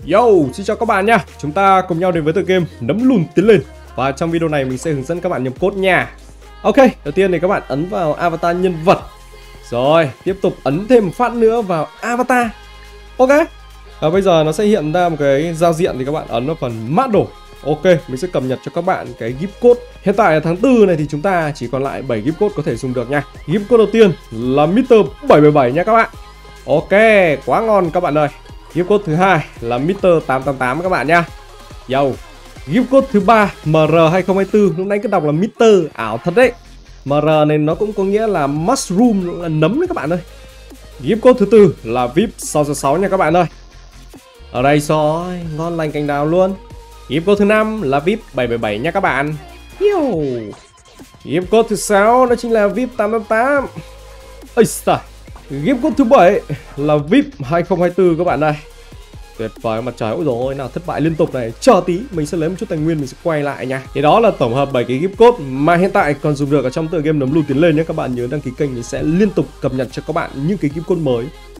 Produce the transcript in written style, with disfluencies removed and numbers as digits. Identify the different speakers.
Speaker 1: Yo, xin chào các bạn nha. Chúng ta cùng nhau đến với tựa game Nấm Lùn Tiến Lên. Và trong video này mình sẽ hướng dẫn các bạn nhập code nha. Ok, đầu tiên thì các bạn ấn vào avatar nhân vật. Rồi, tiếp tục ấn thêm một phát nữa vào avatar. Ok. Và bây giờ nó sẽ hiện ra một cái giao diện thì các bạn ấn vào phần mã đồ. Ok, mình sẽ cập nhật cho các bạn cái gift code. Hiện tại là tháng 4 này thì chúng ta chỉ còn lại 7 gift code có thể dùng được nha. Gift code đầu tiên là Mr777 nha các bạn. Ok, quá ngon các bạn ơi. Gift code thứ hai là Mr888 các bạn nha. Yo. Gift code thứ ba MR2024, lúc nãy cứ đọc là Mr, ảo thật đấy. MR này nó cũng có nghĩa là mushroom, là nấm đấy các bạn ơi. Gift code thứ tư là VIP 666 nha các bạn ơi. Ở đây rồi, ngon lành cành đào luôn. Gift code thứ 5 là VIP 777 nha các bạn. Yo. Gift code thứ 6 đó chính là VIP 888. Ây trời. Gift code thứ 7 là VIP 2024 các bạn đây. Tuyệt vời mặt trời. Ôi dồi ôi, nào thất bại liên tục này. Chờ tí, mình sẽ lấy một chút tài nguyên mình sẽ quay lại nha. Thì đó là tổng hợp 7 cái gift code mà hiện tại còn dùng được ở trong tựa game Nấm Lùn Tiến Lên nhé. Các bạn nhớ đăng ký kênh, mình sẽ liên tục cập nhật cho các bạn những cái gift code mới.